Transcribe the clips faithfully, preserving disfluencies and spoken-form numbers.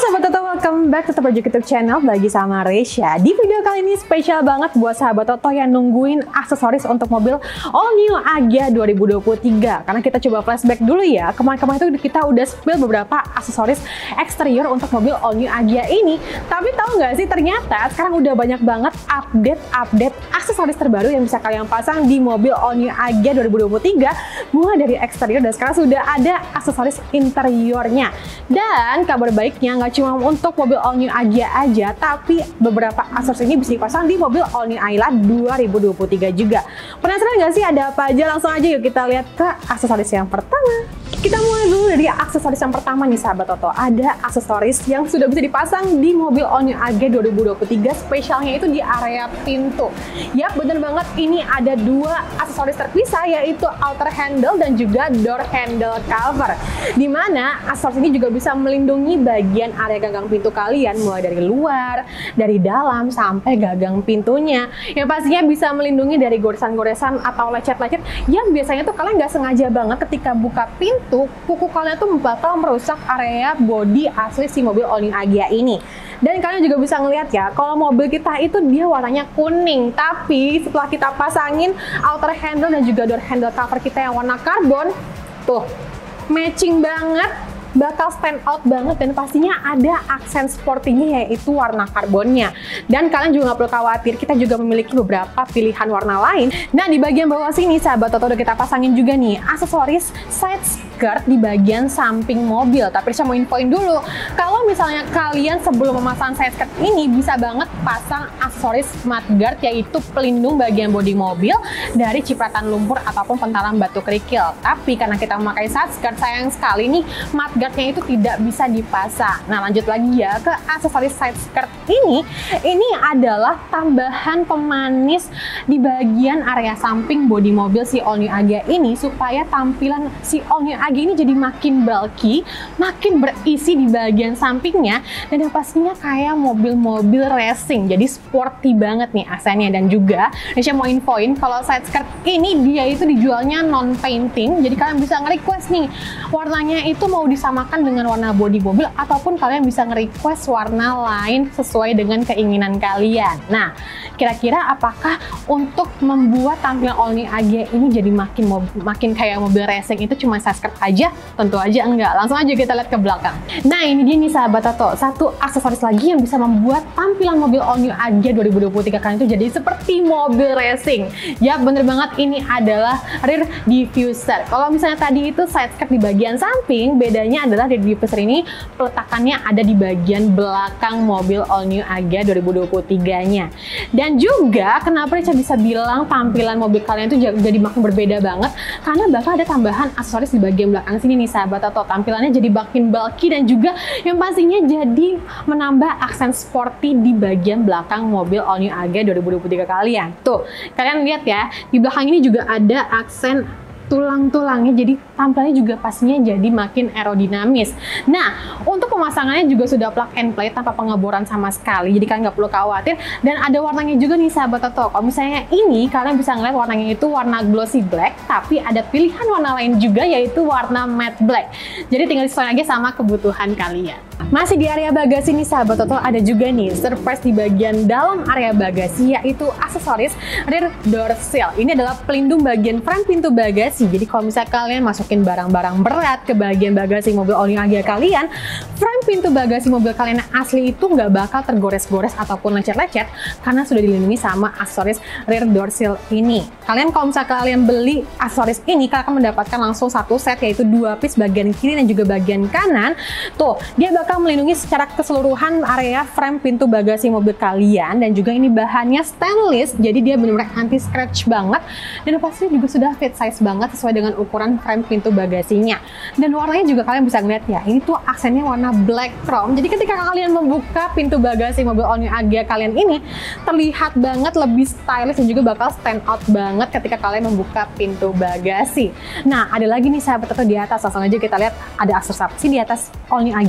sahabat Toto, welcome back to Toto Project YouTube channel lagi sama Resya. Di video kali ini spesial banget buat sahabat Toto yang nungguin aksesoris untuk mobil all new Agya dua ribu dua puluh tiga. Karena kita coba flashback dulu ya, kemarin-kemarin itu kita udah spill beberapa aksesoris eksterior untuk mobil all new Agya ini. Tapi tahu nggak sih, ternyata sekarang udah banyak banget update-update aksesoris terbaru yang bisa kalian pasang di mobil all new Agya dua ribu dua puluh tiga, mulai dari eksterior dan sekarang sudah ada aksesoris interiornya. Dan kabar baiknya nggak cuma untuk mobil all new Agya aja, tapi beberapa aksesoris ini bisa dipasang di mobil all new Ayla dua ribu dua puluh tiga juga. Penasaran nggak sih ada apa aja? Langsung aja yuk kita lihat ke aksesoris yang pertama. Kita mulai dulu dari aksesoris yang pertama nih sahabat Toto. Ada aksesoris yang sudah bisa dipasang di mobil all new Agya dua ribu dua puluh tiga, spesialnya itu di area pintu. Yap, bener banget, ini ada dua aksesoris terpisah, yaitu outer handle dan juga door handle cover. Dimana aksesoris ini juga bisa melindungi bagian area gagang pintu kalian, mulai dari luar, dari dalam, sampai gagang pintunya. Yang pastinya bisa melindungi dari goresan-goresan atau lecet-lecet yang biasanya tuh kalian nggak sengaja banget ketika buka pintu, kuku kalian tuh bakal merusak area bodi asli si mobil all new Agya ini. Dan kalian juga bisa ngeliat ya, kalau mobil kita itu dia warnanya kuning, tapi setelah kita pasangin outer handle dan juga door handle cover kita yang warna karbon, tuh matching banget, bakal stand out banget, dan pastinya ada aksen sportinya yaitu warna karbonnya. Dan kalian juga nggak perlu khawatir, kita juga memiliki beberapa pilihan warna lain. Nah, di bagian bawah sini sahabat Toto udah kita pasangin juga nih aksesoris side skirt di bagian samping mobil. Tapi saya mau infoin dulu, kalau misalnya kalian sebelum memasang side skirt ini bisa banget pasang aksesoris mudguard, yaitu pelindung bagian bodi mobil dari cipratan lumpur ataupun pentalan batu kerikil. Tapi karena kita memakai side skirt, sayang sekali nih mudguardnya itu tidak bisa dipasang. Nah, lanjut lagi ya ke aksesoris side skirt ini. Ini adalah tambahan pemanis di bagian area samping bodi mobil si all new Agya ini, supaya tampilan si all new Agya ini jadi makin bulky, makin berisi di bagian sampingnya, dan yang pastinya kayak mobil-mobil racing, jadi sporty banget nih aksennya. Dan juga saya mau infoin kalau side skirt ini dia itu dijualnya non painting, jadi kalian bisa nge-request nih warnanya itu mau disamakan dengan warna bodi mobil, ataupun kalian bisa nge-request warna lain sesuai dengan keinginan kalian. Nah, kira-kira apakah untuk membuat tampilan all new Agya ini jadi makin makin kayak mobil racing itu cuma side skirt aja? Tentu aja enggak. Langsung aja kita lihat ke belakang. Nah, ini dia nih sahabat Toto, satu aksesoris lagi yang bisa membuat tampilan mobil all new Agya dua ribu dua puluh tiga kalian itu jadi seperti mobil racing. Ya, bener banget, ini adalah rear diffuser. Kalau misalnya tadi itu side skirt di bagian samping, bedanya adalah rear diffuser ini peletakannya ada di bagian belakang mobil all new Agya dua ribu dua puluh tiga-nya. Dan juga kenapa saya bisa bilang tampilan mobil kalian itu jadi makin berbeda banget, karena bakal ada tambahan aksesoris di bagian belakang sini nih sahabat Toto. Tampilannya jadi makin bulky dan juga yang pastinya jadi menambah aksen sporty di bagian belakang mobil all new Agya dua ribu dua puluh tiga kalian. Tuh, kalian lihat ya, di belakang ini juga ada aksen tulang-tulangnya, jadi tampilannya juga pastinya jadi makin aerodinamis. Nah, untuk pemasangannya juga sudah plug and play tanpa pengeboran sama sekali, jadi kalian nggak perlu khawatir. Dan ada warnanya juga nih sahabat Toto. Kalau misalnya ini kalian bisa ngeliat warnanya itu warna glossy black, tapi ada pilihan warna lain juga yaitu warna matte black. Jadi tinggal disesuaikan aja sama kebutuhan kalian. Masih di area bagasi nih sahabat Toto, ada juga nih surprise di bagian dalam area bagasi, yaitu aksesoris rear door sill. Ini adalah pelindung bagian front pintu bagasi. Jadi kalau misalnya kalian masukin barang-barang berat ke bagian bagasi mobil all new Agya kalian, front pintu bagasi mobil kalian yang asli itu nggak bakal tergores-gores ataupun lecet-lecet karena sudah dilindungi sama aksesoris rear door sill ini. Kalian kalau misalnya kalian beli aksesoris ini, kalian akan mendapatkan langsung satu set, yaitu dua piece bagian kiri dan juga bagian kanan. Tuh, dia bakal melindungi secara keseluruhan area frame pintu bagasi mobil kalian, dan juga ini bahannya stainless, jadi dia benar-benar anti scratch banget, dan pastinya juga sudah fit size banget sesuai dengan ukuran frame pintu bagasinya. Dan warnanya juga kalian bisa ngeliat ya, ini tuh aksennya warna black chrome, jadi ketika kalian membuka pintu bagasi mobil all new Agya kalian ini terlihat banget lebih stylish dan juga bakal stand out banget ketika kalian membuka pintu bagasi. Nah, ada lagi nih sahabat Toto di atas, langsung aja kita lihat ada aksesoris apa sih di atas all new Agya dua ribu dua puluh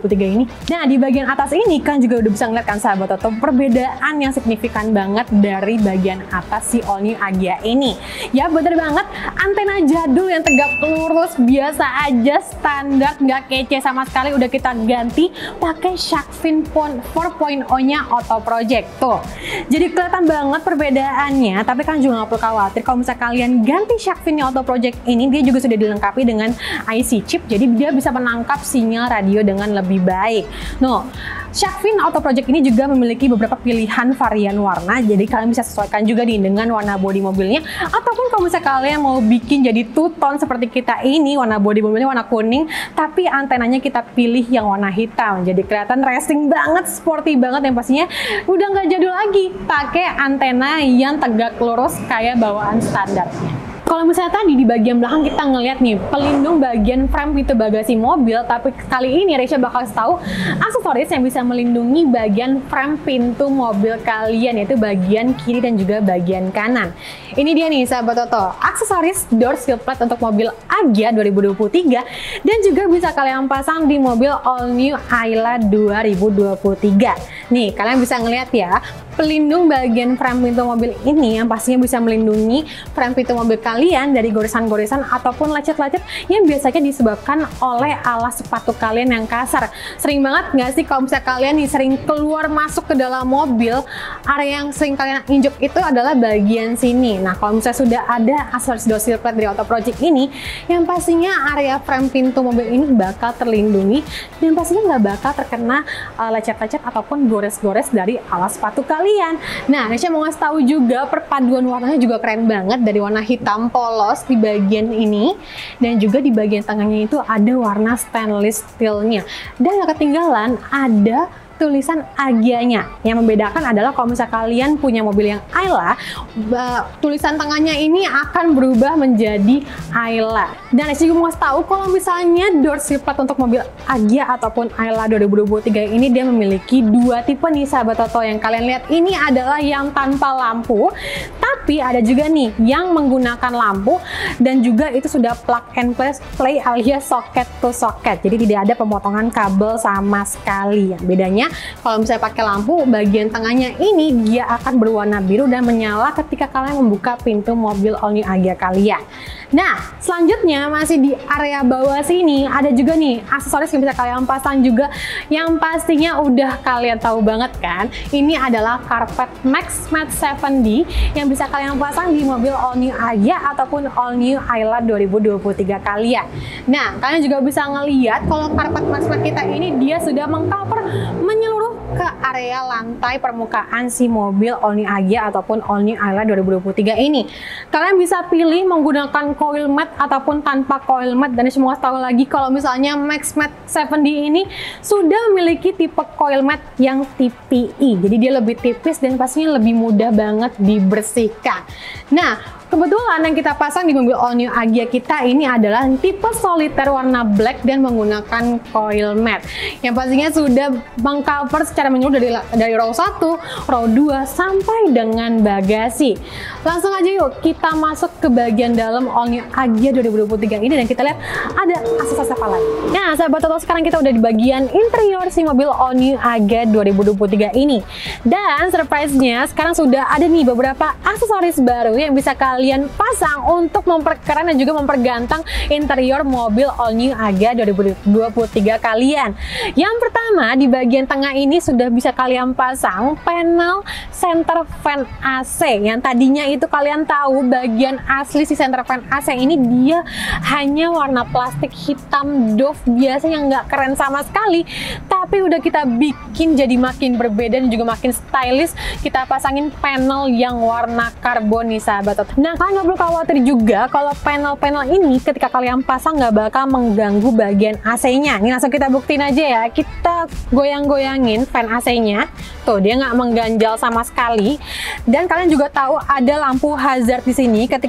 puluh tiga ini. Nah, di bagian atas ini kan juga udah bisa ngeliat kan sahabat Toto, perbedaan yang signifikan banget dari bagian atas si all new Agya ini. Ya bener banget, antena jadul yang tegak lurus biasa aja, standar, nggak kece sama sekali, udah kita ganti pakai Sharkfin empat titik nol-nya Auto Project. Tuh, jadi kelihatan banget perbedaannya, tapi kan juga nggak perlu khawatir kalau misalnya kalian ganti Sharkfin Auto Project ini, dia juga sudah dilengkapi dengan I C chip, jadi dia bisa menangkap sinyal radio dengan lebih baik. No, Sharkfin Auto Project ini juga memiliki beberapa pilihan varian warna, jadi kalian bisa sesuaikan juga nih dengan warna bodi mobilnya, ataupun kalau misalnya kalian mau bikin jadi two tone seperti kita ini, warna bodi mobilnya warna kuning, tapi antenanya kita pilih yang warna hitam, jadi kelihatan racing banget, sporty banget, yang pastinya udah nggak jadul lagi, pakai antena yang tegak lurus kayak bawaan standarnya. Kalau misalnya tadi di bagian belakang kita ngelihat nih pelindung bagian frame pintu bagasi mobil, tapi kali ini Resya bakal tahu aksesoris yang bisa melindungi bagian frame pintu mobil kalian, yaitu bagian kiri dan juga bagian kanan. Ini dia nih sahabat Toto, aksesoris door shield plate untuk mobil Agya dua ribu dua puluh tiga dan juga bisa kalian pasang di mobil all new Ayla dua ribu dua puluh tiga. Nih, kalian bisa ngelihat ya, pelindung bagian frame pintu mobil ini yang pastinya bisa melindungi frame pintu mobil kalian dari goresan-goresan ataupun lecet-lecet yang biasanya disebabkan oleh alas sepatu kalian yang kasar. Sering banget nggak sih kalau misalnya kalian nih sering keluar masuk ke dalam mobil, area yang sering kalian injek itu adalah bagian sini. Nah, kalau misalnya sudah ada aksesoris door shield plate dari Auto Project ini, yang pastinya area frame pintu mobil ini bakal terlindungi dan pastinya nggak bakal terkena lecet-lecet uh, ataupun gores-gores dari alas sepatu kalian. Nah, Nesya mau ngasih tahu juga perpaduan warnanya juga keren banget, dari warna hitam polos di bagian ini dan juga di bagian tengahnya itu ada warna stainless steelnya, dan gak ketinggalan ada tulisan Agyanya. Yang membedakan adalah kalau misalnya kalian punya mobil yang Ayla, tulisan tengahnya ini akan berubah menjadi Ayla. Dan saya juga mau tahu kalau misalnya door shield plate untuk mobil Agya ataupun Ayla dua ribu dua puluh tiga ini dia memiliki dua tipe nih sahabat Toto. Yang kalian lihat ini adalah yang tanpa lampu, tapi ada juga nih yang menggunakan lampu dan juga itu sudah plug and play, play alias socket to socket. Jadi tidak ada pemotongan kabel sama sekali. Yang bedanya kalau misalnya pakai lampu, bagian tengahnya ini dia akan berwarna biru dan menyala ketika kalian membuka pintu mobil all new Agya kalian. Nah, selanjutnya masih di area bawah sini ada juga nih aksesoris yang bisa kalian pasang juga, yang pastinya udah kalian tahu banget kan. Ini adalah karpet Max Matte tujuh D yang bisa kalian pasang di mobil all new Agya ataupun all new Ayla dua ribu dua puluh tiga kalian. Nah, kalian juga bisa ngelihat kalau karpet Max Matte kita ini dia sudah mengcover menyeluruh ke area lantai permukaan si mobil all new Agya ataupun all new Ayla dua ribu dua puluh tiga ini. Kalian bisa pilih menggunakan coil mat ataupun tanpa coil mat, dan semua tahu lagi kalau misalnya Max Matte tujuh D ini sudah memiliki tipe coil mat yang T P I, jadi dia lebih tipis dan pastinya lebih mudah banget dibersihkan. Nah, kebetulan yang kita pasang di mobil all new Agya kita ini adalah tipe soliter warna black dan menggunakan coil mat yang pastinya sudah mengcover secara menyeluruh dari dari row satu, row dua sampai dengan bagasi. Langsung aja yuk kita masuk ke bagian dalam all new Agya dua ribu dua puluh tiga ini dan kita lihat ada aksesoris apa lagi. Nah, sahabat Toto, sekarang kita udah di bagian interior si mobil all new Agya dua ribu dua puluh tiga ini. Dan surprise-nya sekarang sudah ada nih beberapa aksesoris baru yang bisa kalian pasang untuk memperkeren dan juga mempergantang interior mobil all new Agya dua ribu dua puluh tiga kalian. Yang pertama, di bagian tengah ini sudah bisa kalian pasang panel center fan A C. Yang tadinya itu kalian tahu bagian asli si center fan A C ini dia hanya warna plastik hitam doff biasa yang nggak keren sama sekali, tapi udah kita bikin jadi makin berbeda dan juga makin stylish. Kita pasangin panel yang warna karbon nih sahabat. Nah, kalian nggak perlu khawatir juga kalau panel-panel ini ketika kalian pasang nggak bakal mengganggu bagian A C-nya. Ini langsung kita buktiin aja ya. Kita goyang-goyangin fan A C-nya. Tuh, dia nggak mengganjal sama sekali. Dan kalian juga tahu ada lampu hazard di sini. Ketika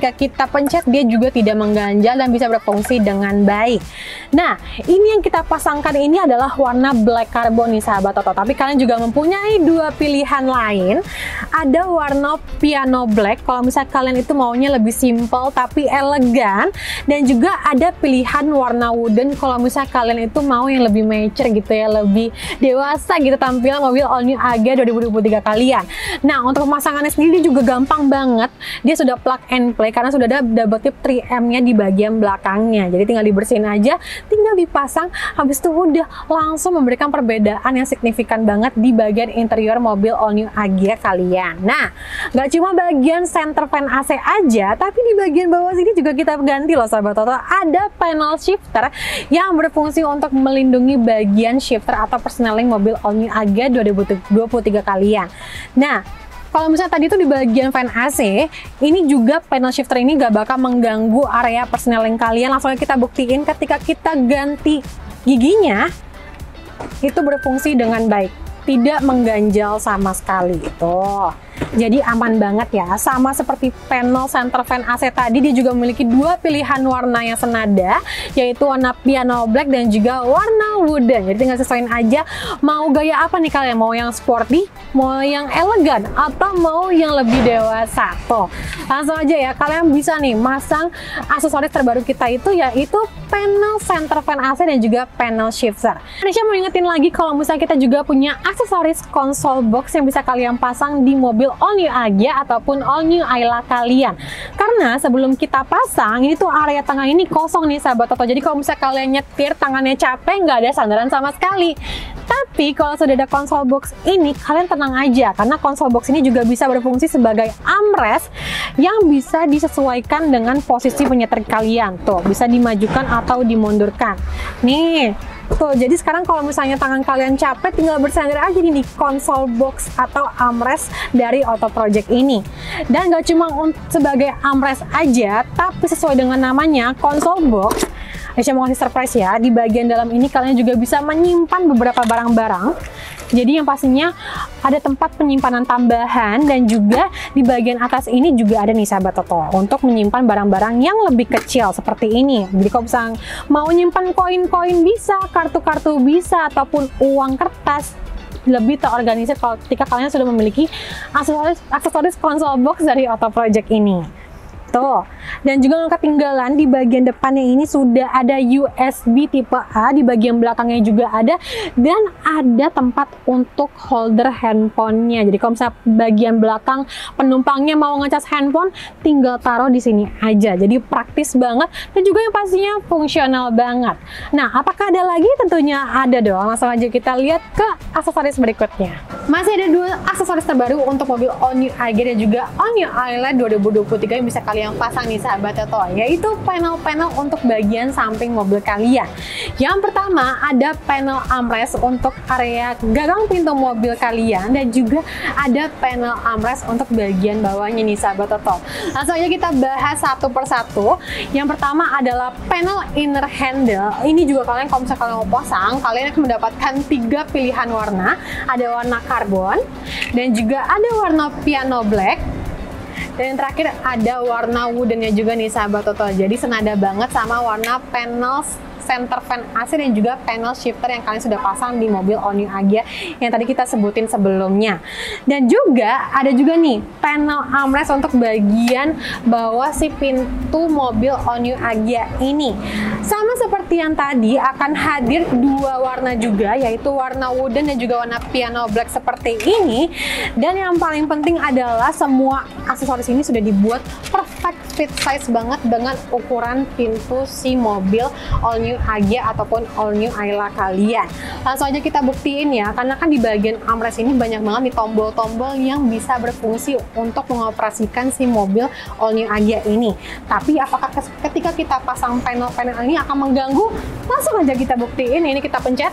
ketika kita pencet dia juga tidak mengganjal dan bisa berfungsi dengan baik. Nah, ini yang kita pasangkan ini adalah warna black carbon nih sahabat Toto. Tapi kalian juga mempunyai dua pilihan lain. Ada warna piano black kalau misalnya kalian itu maunya lebih simple tapi elegan, dan juga ada pilihan warna wooden kalau misalnya kalian itu mau yang lebih mature gitu ya, lebih dewasa gitu tampilan mobil All New Agya dua ribu dua puluh tiga kalian. Nah, untuk pemasangannya sendiri juga gampang banget. Dia sudah plug and play karena sudah ada double tip tiga M nya di bagian belakangnya. Jadi tinggal dibersihin aja, tinggal dipasang, habis itu udah langsung memberikan perbedaan yang signifikan banget di bagian interior mobil All New Agya kalian. Nah, nggak cuma bagian center fan A C aja, tapi di bagian bawah sini juga kita ganti loh sahabat Toto. Ada panel shifter yang berfungsi untuk melindungi bagian shifter atau persneling mobil All New Agya dua ribu dua puluh tiga kalian. Nah, kalau misalnya tadi itu di bagian fan A C, ini juga panel shifter ini gak bakal mengganggu area persneling kalian. Langsung kita buktiin ketika kita ganti giginya, itu berfungsi dengan baik, tidak mengganjal sama sekali. Tuh, jadi aman banget ya. Sama seperti panel center fan A C tadi, dia juga memiliki dua pilihan warna yang senada, yaitu warna piano black dan juga warna wooden. Jadi tinggal sesuaiin aja mau gaya apa nih kalian, mau yang sporty, mau yang elegan, atau mau yang lebih dewasa. Tuh, langsung aja ya, kalian bisa nih masang aksesoris terbaru kita itu, yaitu panel center fan A C dan juga panel shifter. Indonesia mau ingetin lagi kalau misalnya kita juga punya aksesoris console box yang bisa kalian pasang di mobil All New Agya ataupun All New Ayla kalian. Karena sebelum kita pasang, ini tuh area tengah ini kosong nih sahabat Toto. Jadi kalau misalnya kalian nyetir tangannya capek, nggak ada sandaran sama sekali. Tapi kalau sudah ada console box ini, kalian tenang aja, karena console box ini juga bisa berfungsi sebagai armrest yang bisa disesuaikan dengan posisi penyetir kalian. Tuh, bisa dimajukan atau dimundurkan. Nih, tuh, jadi sekarang kalau misalnya tangan kalian capek, tinggal bersandar aja di console box atau armrest dari Auto Project ini. Dan gak cuma sebagai armrest aja, tapi sesuai dengan namanya console box, saya mau ngasih surprise ya, di bagian dalam ini kalian juga bisa menyimpan beberapa barang-barang. Jadi yang pastinya ada tempat penyimpanan tambahan, dan juga di bagian atas ini juga ada nih sahabat Toto untuk menyimpan barang-barang yang lebih kecil seperti ini. Jadi kalau misalnya mau nyimpan koin-koin bisa, kartu-kartu bisa, ataupun uang kertas, lebih terorganisir kalau ketika kalian sudah memiliki aksesoris, aksesoris console box dari Auto Project ini. Tuh, dan juga nggak ketinggalan di bagian depannya ini sudah ada U S B tipe A, di bagian belakangnya juga ada, dan ada tempat untuk holder handphonenya. Jadi kalau misalnya bagian belakang penumpangnya mau ngecas handphone, tinggal taruh di sini aja. Jadi praktis banget, dan juga yang pastinya fungsional banget. Nah, apakah ada lagi? Tentunya ada dong. Langsung aja kita lihat ke aksesoris berikutnya. Masih ada dua aksesoris terbaru untuk mobil All New Agya dan juga All New Ayla dua ribu dua puluh tiga yang bisa kalian yang pasang nih sahabat Toto, yaitu panel-panel untuk bagian samping mobil kalian. Yang pertama ada panel armrest untuk area gagang pintu mobil kalian, dan juga ada panel armrest untuk bagian bawahnya nih sahabat Toto. Langsung aja kita bahas satu persatu. Yang pertama adalah panel inner handle. Ini juga kalian kalau misalnya kalian mau pasang, kalian akan mendapatkan tiga pilihan warna. Ada warna karbon, dan juga ada warna piano black, dan yang terakhir ada warna woodennya juga nih sahabat Toto. Jadi senada banget sama warna panel center fan A C dan juga panel shifter yang kalian sudah pasang di mobil All New Agya yang tadi kita sebutin sebelumnya. Dan juga ada juga nih panel armrest untuk bagian bawah si pintu mobil All New Agya ini. Sama seperti yang tadi, akan hadir dua warna juga, yaitu warna wooden dan juga warna piano black seperti ini. Dan yang paling penting adalah semua aksesoris ini sudah dibuat perfect fit size banget dengan ukuran pintu si mobil All New Agya ataupun All New Ayla kalian. Langsung aja kita buktiin ya, karena kan di bagian armrest ini banyak banget nih tombol-tombol yang bisa berfungsi untuk mengoperasikan si mobil All New Agya ini. Tapi apakah ketika kita pasang panel-panel ini akan mengganggu? Langsung aja kita buktiin. Ini kita pencet,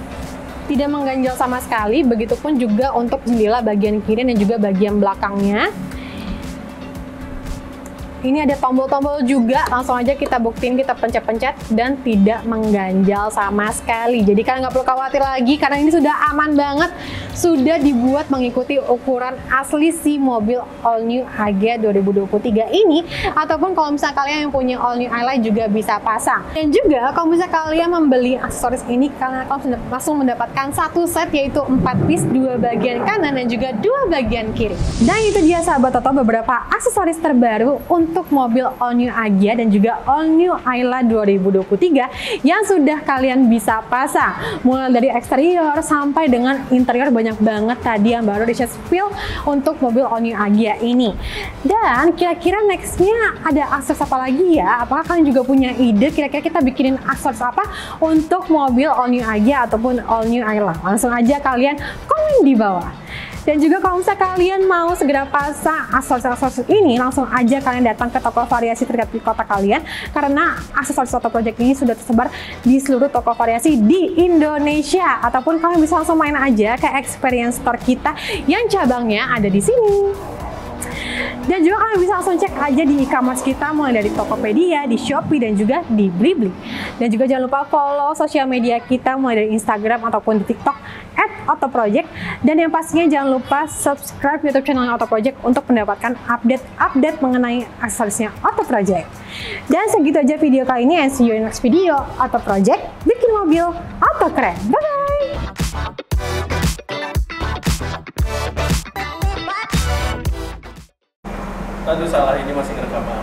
tidak mengganjal sama sekali. Begitupun juga untuk jendela bagian kiri dan juga bagian belakangnya. Ini ada tombol-tombol juga, langsung aja kita buktiin, kita pencet-pencet dan tidak mengganjal sama sekali. Jadi kalian nggak perlu khawatir lagi karena ini sudah aman banget, sudah dibuat mengikuti ukuran asli si mobil All New Agya dua ribu dua puluh tiga ini, ataupun kalau misalnya kalian yang punya All New Ayla juga bisa pasang. Dan juga kalau misalnya kalian membeli aksesoris ini, kalian akan langsung mendapatkan satu set, yaitu empat piece, dua bagian kanan dan juga dua bagian kiri. Dan itu dia sahabat Toto beberapa aksesoris terbaru untuk mobil All New Agya dan juga All New Ayla dua ribu dua puluh tiga yang sudah kalian bisa pasang. Mulai dari eksterior sampai dengan interior, banyak banget tadi yang baru di spill untuk mobil All New Agya ini. Dan kira-kira nextnya ada aksesoris apa lagi ya? Apakah kalian juga punya ide kira-kira kita bikinin aksesoris apa untuk mobil All New Agya ataupun All New Ayla? Langsung aja kalian komen di bawah. Dan juga kalau misalnya kalian mau segera pasang aksesoris-aksesoris ini, langsung aja kalian datang ke toko variasi terdekat di kota kalian, karena aksesoris Toto Project ini sudah tersebar di seluruh toko variasi di Indonesia. Ataupun kalian bisa langsung main aja ke Experience Store kita yang cabangnya ada di sini. Dan juga kalian bisa langsung cek aja di e-commerce kita, mulai dari Tokopedia, di Shopee, dan juga di Blibli. Dan juga jangan lupa follow sosial media kita, mulai dari Instagram ataupun di TikTok at Auto Project. Dan yang pastinya jangan lupa subscribe YouTube channelnya Auto Project untuk mendapatkan update-update mengenai aksesorisnya Auto Project. Dan segitu aja video kali ini, and see you in next video. Auto Project, bikin mobil auto keren. Bye-bye! Aduh, salah, ini masih ngerekam.